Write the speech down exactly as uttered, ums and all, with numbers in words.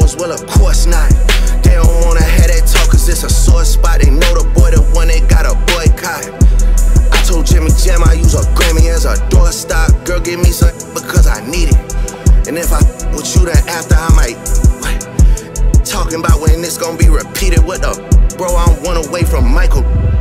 girls? Well, of course not. They don't wanna have that talk cause it's a sore spot. They know the boy the one they gotta boycott. I told Jimmy Jam I use a Grammy as a doorstop. Girl, give me some because I need it. And if I with you then after I might what? Talking about when this gon' be repeated. What the bro, I'm one away from Michael.